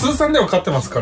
通算では勝ってますから。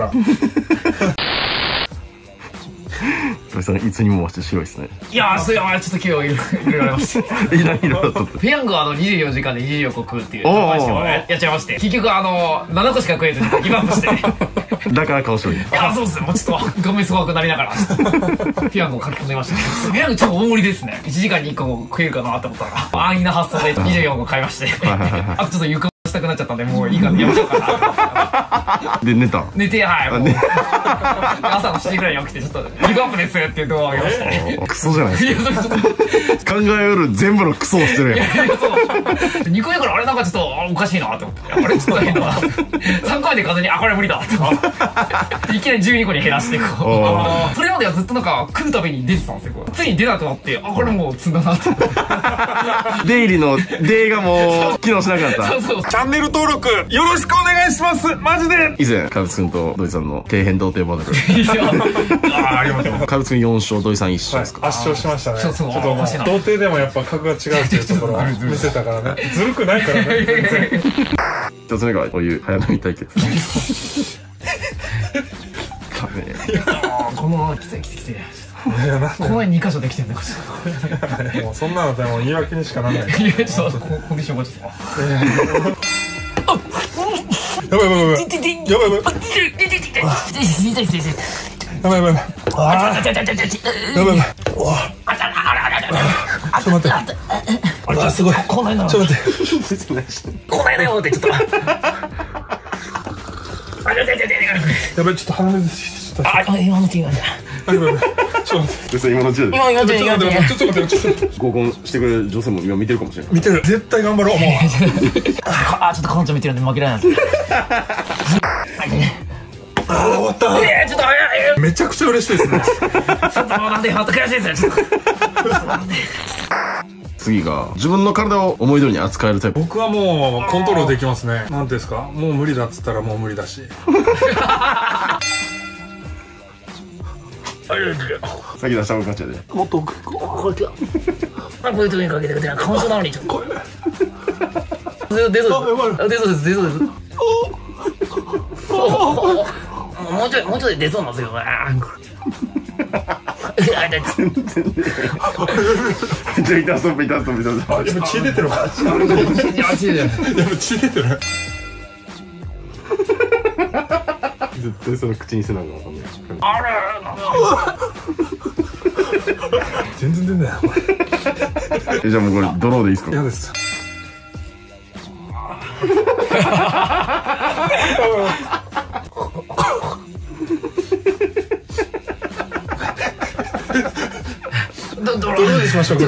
土井さんいつにも増して白いですね。 いやー、それはちょっと今日いろいろありまして。 何色だったって。 ペヤングは24時間で24個食うっていう話をやっちゃいまして、結局7個しか食えずにギブアップして。 だから顔白い。 いや、そうですね。もうちょっと画面すごくなりながらペヤングを書き込んでました。ペヤングちょっと大盛りですね。1時間に1個も食えるかなと思ったら、安易な発想で24個買いまして、あとちょっと床したくなっちゃったんで、もういいかな、やめようかな。 で寝た。 寝て、はい、もう朝の7時ぐらいに起きて、ちょっとギブアップですっていう動画を上げましたね。 クソじゃないですか。考えうる全部のクソをしてるやん。 2個目からあれなんかちょっとおかしいなって思って、あれちょっと変だな。3回で風に、あ、これ無理だっていきなり12個に減らしてこう。それまではずっとなんか食うたびに出てたんですよ。ついに出なくなって、あ、これもう積んだなって。 出入りの出がもう機能しなくなった。 そうそう。 チャンネル登録よろしくお願いします。マジで。 以前、カルツ君と土井さんの底辺童貞バトル。 あありがとう。 カルツ君4勝、土井さん1勝ですか。 圧勝しましたね。ちょっとおかしいな。 童貞でもやっぱ格が違うっていうところを見せたからね。ずるくないからね。 一つ目がお湯早飲み対決。 このままきつい。この前2箇所できてんだよ。 もうそんなのでも言い訳にしかならない。 いや、ちょっとコンディションがちょっと。 やばい。ちょっと待って。あ、すごい。 こないな。 ちょっと待って。 こないなよってちょっと。やばい、ちょっと鼻水してきた。 あ、今の違うじゃん。 ちょっと待って。 今のうちで。 今ちょっと待って。 合コンしてくれる女性も今見てるかもしれない。 見てる。絶対頑張ろう。もう。 あ、ちょっと彼女見てるんで負けられない。 ああ、終わった。 ちょっと早い。 めちゃくちゃ嬉しいですね。 ちょっともうなんで悔しいですよ。 次が自分の体を思い通りに扱えるタイプ。 僕はもうコントロールできますね。なんていうんですか、もう無理だっつったらもう無理だし。 先出した方が勝ちやで。 もっとこうやってこういう時にかけてくれな、感想なのにちょっと出そうですもうちょい出そうなんですよ。 じゃあ痛そう。 やっぱ血出てるわ。やっぱ血出てる。 絶対その口にせなきゃわかんない。 あれ全然出ない。 じゃあもうこれドローでいいですか。 嫌です。ドローでしましょう。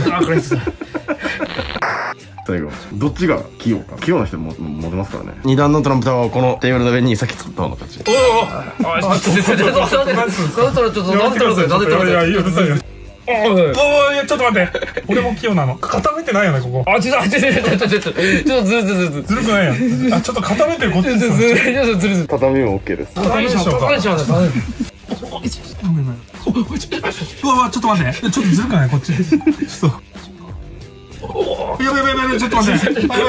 最後どっちが器用か。器用な人も持てますからね。2段のトランプタワーをこのテーブルの上に先作った方の勝ち。 おお。なんでいや、ちょっと待って。俺も器用なの。固めてないよね、ここ。 あ、ちょっとずるくないやん。あ、ちょっと固めてるこっちです。 畳も OK です。 畳でしょうか。うわ、ちょっと待って。ちょっとずるくないこっち。ちょっと。やばい、ちょっと待って。ちょっと待って。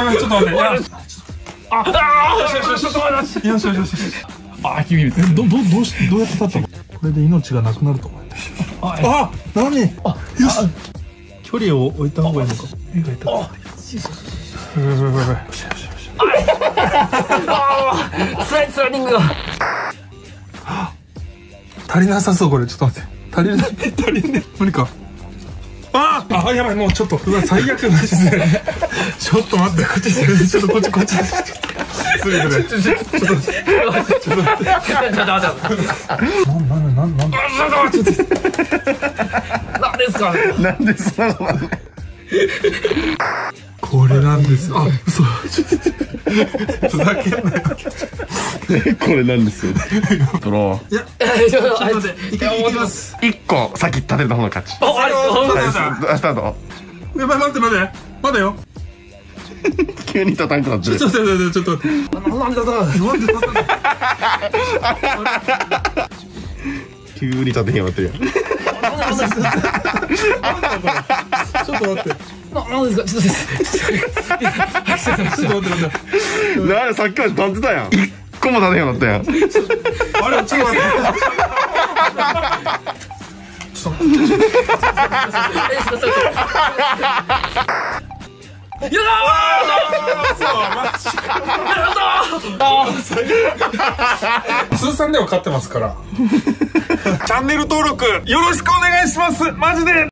よし。 あ、君どうやって立ったの。これで命がなくなると思う。あ、何？よし。距離を置いた方がいいのか。 スライディングが足りなさそう。これちょっと待って。足りない。無理か。あ、やばい、もうちょっと。うわ、最悪マジで。ちょっと待って。ちょっとこっち。失礼だね。ちょっと待って。 なんでそんなの。 これなんですよ。あ、嘘。ふざけんなよ。 これなんですよ。ドロー。 いや、ちょっと待って。いきます。 1個先立てた方の勝ち。 スタート。やばい、待って。まだよ。 急に立たんくなってる。 ちょっと待って。なんで急に立てへんようになってるやん。 ちょっと待って。 なんですか。ちょっと待って。 なんでさっきまで立ってたやん。1個個も立てんようになったやん。 あれ、ちょっと待って。 やだー通算では勝ってますから。チャンネル登録よろしくお願いします。マジで。